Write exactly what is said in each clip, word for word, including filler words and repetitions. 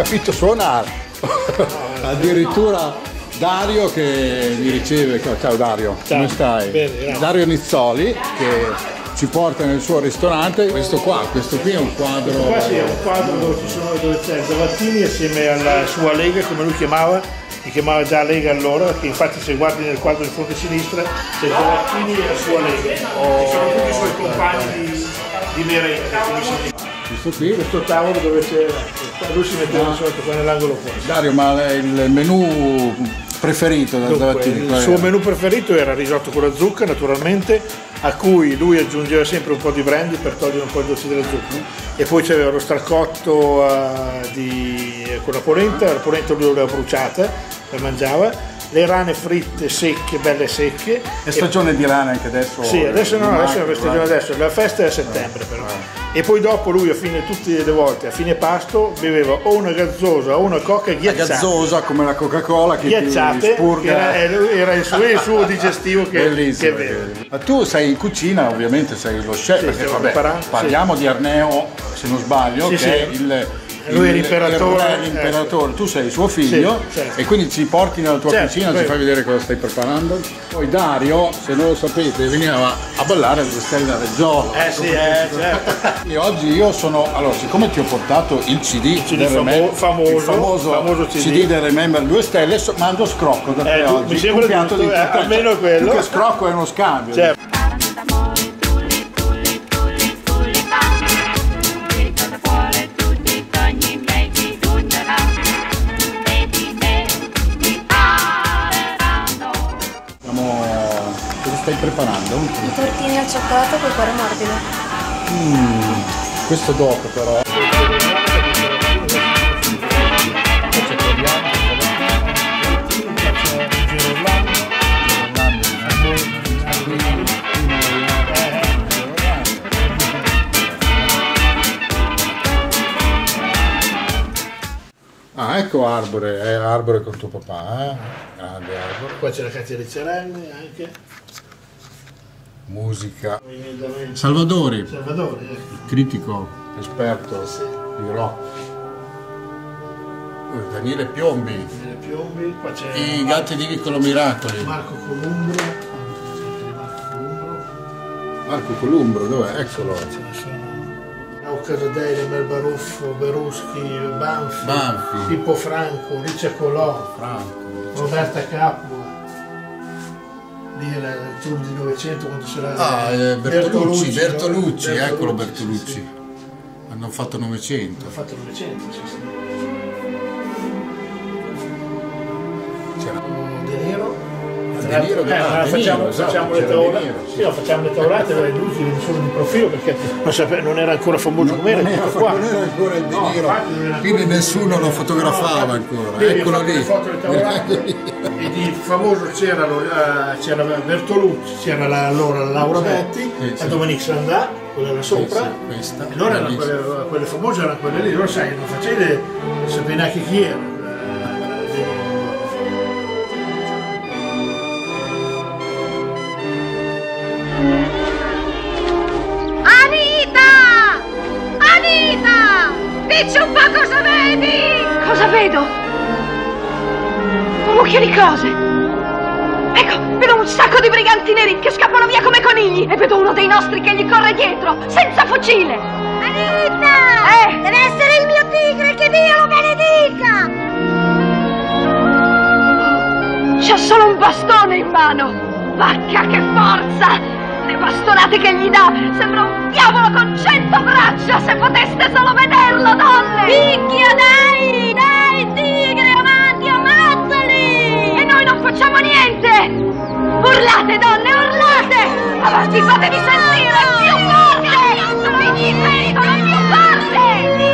capito suonare. Addirittura Dario che mi riceve, ciao Dario, ciao. Come stai? Bene, Dario Nizzoli che ci porta nel suo ristorante. Questo qua, questo qui è un quadro. Questo qua sì, è un quadro dove ci sono, dove c'è Zavattini assieme alla sua Lega, come lui chiamava, si chiamava già Lega allora, che infatti se guardi nel quadro di fronte a sinistra c'è Zavattini e la sua Lega. Oh, ci sono tutti i suoi compagni di, di merenda. Questo qui, questo tavolo dove c'è, lui si metteva sotto qua nell'angolo opposto. Dario, ma il menù preferito da Zavattini? Il suo menù preferito era risotto con la zucca, naturalmente, a cui lui aggiungeva sempre un po' di brandy per togliere un po' il dolce della zucca, e poi c'aveva lo stracotto uh, di, con la polenta, la polenta lui l'aveva bruciata, la mangiava, le rane fritte secche, belle secche. È stagione e, di rane anche adesso? Sì, adesso no, adesso è stagione adesso, la festa è a settembre però. E poi dopo lui a fine, tutte le volte, a fine pasto, beveva o una gazzosa o una coca ghiacciata. La gazzosa come la Coca-Cola che ghiacciate, ti spurga. Era, era il, suo, il suo digestivo che, bellissimo, che beve. Ma tu sei in cucina, ovviamente sei lo chef, sì, perché vabbè, imparando, parliamo sì. di Arneo, se non sbaglio, sì, che sì. è il... Lui è l'imperatore, l'imperatore, tu sei suo figlio, sì, certo. E quindi ci porti nella tua certo, cucina, poi... ci fai vedere cosa stai preparando. Poi Dario, se non lo sapete, veniva a ballare alle Stelle Reggiolo. Eh sì, eh, certo. E oggi io sono, allora, siccome ti ho portato il C D, il C D del famo Remember, famoso, il famoso, famoso C D. C D del Remember due stelle, so, mando scrocco da te eh, oggi. Mi sembra un piatto giusto, di eh, almeno quello. Più che scrocco è uno scambio. Certo. Stai preparando? I tortini al cioccolato col cuore morbido. Mm, questo dopo però. Ah, ecco Arbore, è Arbore con tuo papà, eh? Grande Arbore. Qua c'è la Katia Ricciarelli anche. Musica. Salvadori, Salvadori, eh. critico, esperto sì. di rock. Daniele Piombi. Daniele Piombi, qua c'è I Gatti di Vicolo Miracoli. Marco Columbro. Marco Columbro. Marco Columbro, dov'è? Eccolo. Ce ne sono. Rao Casadei, Mel Baruffo, Beruschi, Banfi, Banfi, Pippo Franco, Riccia Colò, Franco, Roberta Capua. Lì era il tour di Novecento quando c'era ah, eh, Bertolucci, Bertolucci, Bertolucci, Bertolucci, eccolo Bertolucci, Bertolucci. sì, sì. Hanno fatto Novecento. Hanno fatto Novecento, sì, sì. C'era De Niro. De Niro, eh, ah, De facciamo, Niro, facciamo esatto, le tavolate, Niro, sì. sì, no, facciamo le tavolate, le luci solo di profilo perché non, sape, non era ancora famoso come era, non era, qua. non era ancora il De No, Niro, quindi nessuno lo fotografava no, ancora. Lì Eccolo lì. Le foto le tavolate, e di famoso c'era uh, Bertolucci, c'era la, allora la Laura Betti, sì, la sì. Dominique Sandà, quella là sopra, sì, sì, questa, e allora erano quelle, quelle famose erano quelle lì, allora sai, non facevi, non sapevi neanche chi era. Dici un po' cosa vedi! Cosa vedo? Un mucchio di cose! Ecco, vedo un sacco di briganti neri che scappano via come conigli e vedo uno dei nostri che gli corre dietro, senza fucile! Anita! Eh! Deve essere il mio tigre, che Dio lo benedica! C'ha solo un bastone in mano! Vacca, che forza! Le bastonate che gli dà sembra un diavolo con cento braccia, se poteste solo vederlo, donne! Picchia, dai! Dai, tigre, avanti, ammazzali! E noi non facciamo niente! Urlate, donne, urlate! Avanti, fatevi sentire! Più forte! Venite, sono più forte!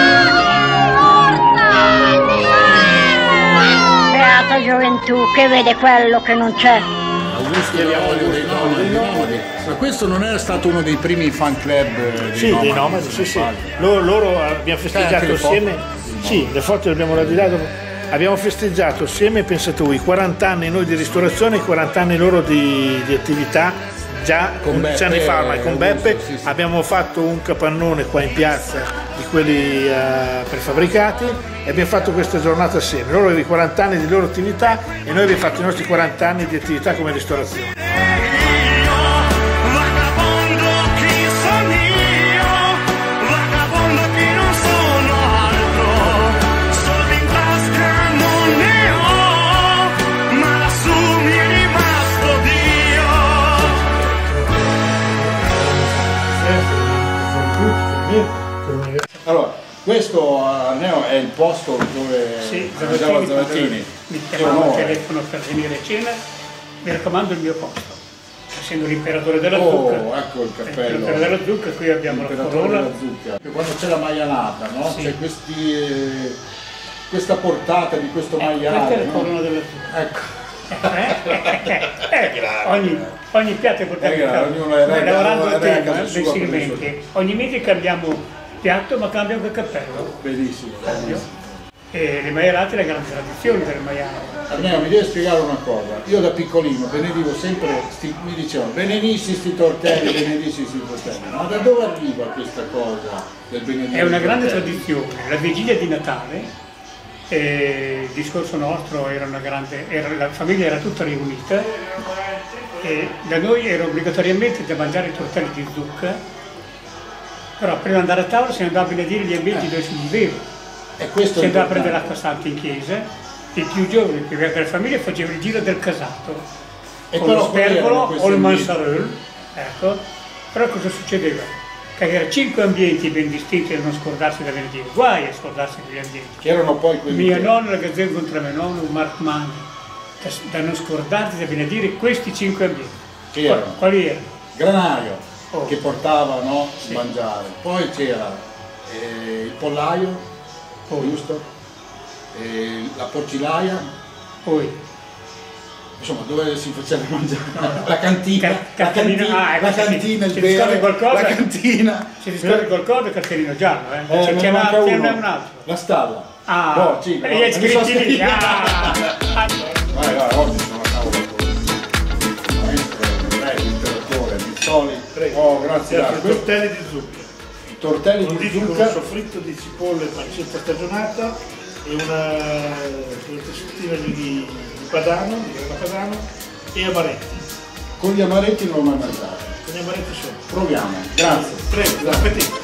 Forza! Beata gioventù, che vede quello che non c'è. Augusto Lolio dei Nomadi, Nomadi. Ma questo non era stato uno dei primi fan club dei sì, Nomadi? Dei Nomadi, sì, sì. Loro, loro abbiamo festeggiato assieme, sì, le foto le abbiamo ridate. Abbiamo festeggiato assieme, pensa tu, i quaranta anni noi di ristorazione e i quaranta anni loro di, di attività, già undici anni fa ormai con Beppe. Sì, sì. Abbiamo fatto un capannone qua in piazza di quelli eh, prefabbricati, e abbiamo fatto questa giornata assieme. Loro avevano i quaranta anni di loro attività e noi abbiamo fatto i nostri quaranta anni di attività come ristorazione. Allora, questo Arneo è il posto dove sì, mangiava Zavattini. Mi chiamava al telefono per venire a cena, mi raccomando il mio posto. Essendo l'imperatore della oh, zucca, ecco il cappello. L'imperatore della zucca, qui abbiamo la corolla. Della zucca. Quando c'è la maianata, no? Sì. C'è questi, eh, questa portata di questo eh, maiale. Questa è la no? corona della zucca. Ecco. Eh, eh, ogni, ogni piatto è portato Eh, in casa. ognuno è re- lavorando è al re a tema, casa sua, mensilmente. Ogni mese cambiamo piatto ma cambia anche il cappello. Benissimo, benissimo. E le maialate è la grande tradizione del maiale. Arneo, mi devi spiegare una cosa. Io da piccolino benedivo sempre, sti, mi dicevano benenisci sti tortelli, benenisci sti tortelli. Ma da dove arriva questa cosa del benedire? È una grande tortelli? tradizione. La vigilia di Natale, eh, il discorso nostro era una grande, era, la famiglia era tutta riunita e da noi era obbligatoriamente da mangiare i tortelli di zucca, però prima di andare a tavola si andava a benedire gli ambienti Eh. dove si viveva. E questo Si è andava a prendere importante. l'acqua santa in chiesa, il più giovane, il più grande della famiglia, faceva il giro del casato, E con però lo quali erano spergolo questi o il ambienti? mansarol, ecco. Però cosa succedeva? Che erano cinque ambienti ben distinti da non scordarsi da benedire, guai a scordarsi quegli ambienti. Che erano poi quelli Mia che- nonna, la gazzetta contro mio nonno, Mark Mann, da, da non scordarsi da benedire questi cinque ambienti. Che Quali, erano? quali erano? granaio Oh. che portava no, Sì. a mangiare, poi c'era eh, il pollaio, Poi. giusto? Eh, la porcilaia, Poi, insomma dove si faceva mangiare la cantina, Ca- la cartellino- cantina, ah, ecco, la sì, cantina, il ci riscordi bere, qualcosa? la cantina. ci riscordi qualcosa? Cartellino giallo, eh? Eh, C'è- me c'è ne una- manca ce uno. n'è un altro. La stalla. Ah, no, sì, e no, gli hai me ne sono scritti lì. scritti. Ah, allora. Vai, vai, oggi sono a tavola con il maestro, re, l'imperatore, Mizzoli. Oh, grazie. I Dario. tortelli di zucca. I tortelli di Conditi con un zucca. soffritto di cipolle e pancetta stagionata e una, una testina di, di padano, di grana padano e amaretti. Con gli amaretti non l'ho mai mangiato. Con gli amaretti sono. Proviamo. Grazie. Prego, buon appetito.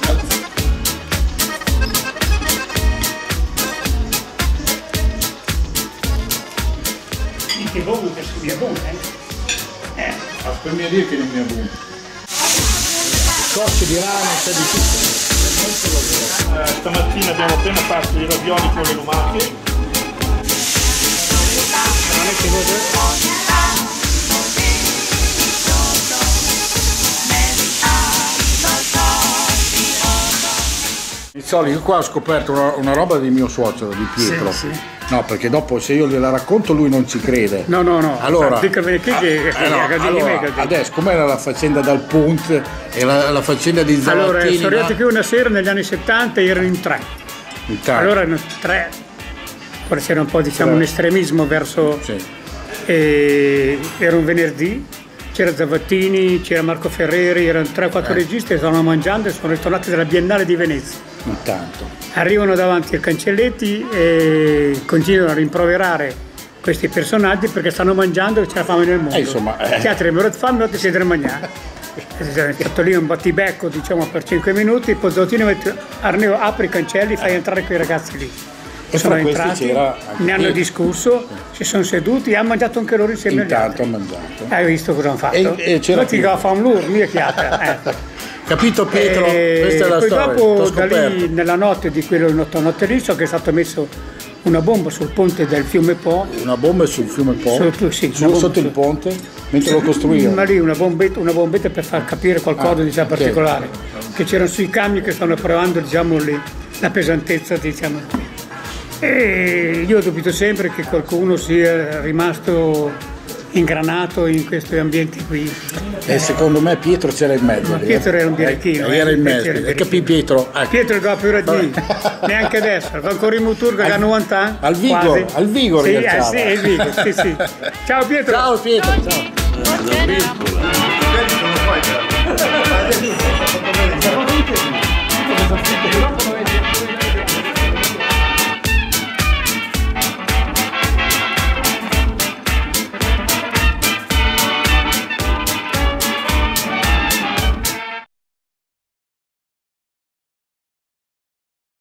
Che buono che si via buono, eh? Eh. Ah, per mio dire che non mi è buono. Cocce di rana, c'è di tutto. Eh, stamattina abbiamo appena fatto i ravioli con le lumache. Veramente così? Mizzoli, io qua ho scoperto una, una roba di mio suocero, di Pietro. Sì, sì. No, perché dopo se io gliela racconto lui non ci crede. No, no, no. Allora, Dica bene che che- eh, no, che- che- allora, che- che- adesso com'era la faccenda dal Punt e la, la faccenda di Zavattini? Allora, sono arrivati no? qui una sera negli anni settanta erano in tre. Intanto. Allora erano tre. Forse c'era un po' diciamo Tre. un estremismo verso. Sì. eh, era un venerdì, c'era Zavattini, c'era Marco Ferreri, erano tre o quattro Eh. registi, stavano mangiando e sono ritornati dalla Biennale di Venezia. Intanto. Arrivano davanti ai cancelletti e continuano a rimproverare questi personaggi perché stanno mangiando e c'è la fame nel mondo. Eh, insomma, eh. Che altri avrebbero fame, non ti siete a mangiare. È stato lì un battibecco diciamo per cinque minuti, poi Zavattini mette Arneo apri i cancelli, fai entrare quei ragazzi lì. E Sono fra questi entrati, c'era anche ne hanno Pietro. discusso, si sono seduti e hanno mangiato anche loro insieme Intanto ha agli mangiato. altri. Hai visto cosa hanno fatto? E- e c'era Noi ti Pietro. fa fame loro, mia chiata. Ecco. Capito Pietro? E Questa è la poi storia. dopo T'ho da lì scoperto. nella notte di quello notte, notte lì so che è stato messo una bomba sul ponte del fiume Po. Una bomba sul fiume Po, Sotto- sì, su- una bomba sotto il su- ponte, mentre lo Ma costruivano. lì una bombetta, una bombetta per far capire qualcosa Ah, diciamo, ok. particolare. Che c'erano sui camion che stanno provando diciamo, lì, la pesantezza diciamo. E io dubito sempre che qualcuno sia rimasto ingranato in questi ambienti qui. E secondo me Pietro c'era in mezzo. Ma lì, Pietro eh. era un birichino, Eh, Era eh, in Pietro mezzo. era un E capì Pietro? Ecco. Pietro doveva più raggiungere, neanche adesso, va ancora in Muturga che ha novanta anni. al vigor, quasi. al vigor sì, eh, iniziava. sì, il vigor, sì, sì. Ciao Pietro. Ciao Pietro, ciao. cosa fate?